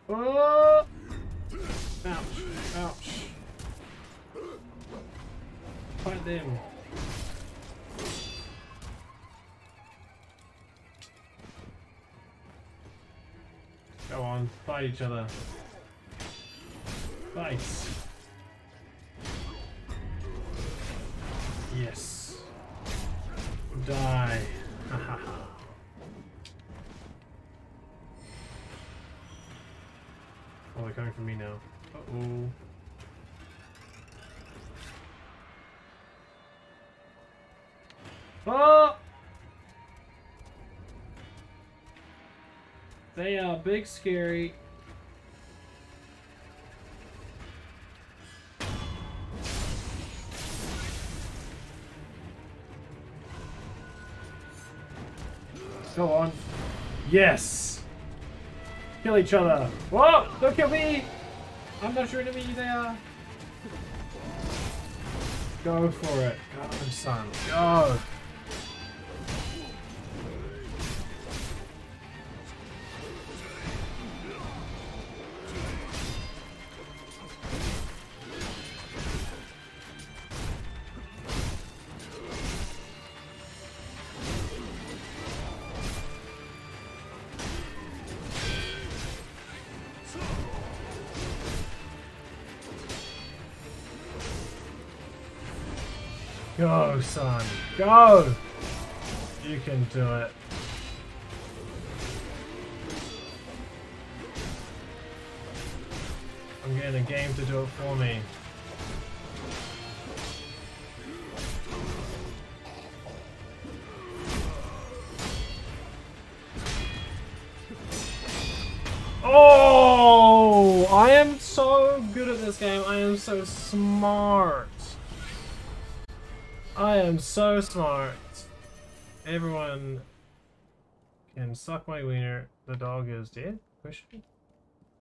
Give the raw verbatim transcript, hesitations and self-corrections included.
Oh! Ouch. Ouch. Fight them. Go on, fight each other. Fight. Yes. Die. Ha ha ha. Oh, they're coming for me now. Uh-oh. Oh! They are big, scary. Go on. Yes! Kill each other. Whoa! Don't kill me! I'm not your enemy, they are. Go for it. Go, son. Go! Go, son. Go! You can do it. I'm getting a game to do it for me. Oh! I am so good at this game. I am so smart. I am so smart. Everyone can suck my wiener. The dog is dead? Question?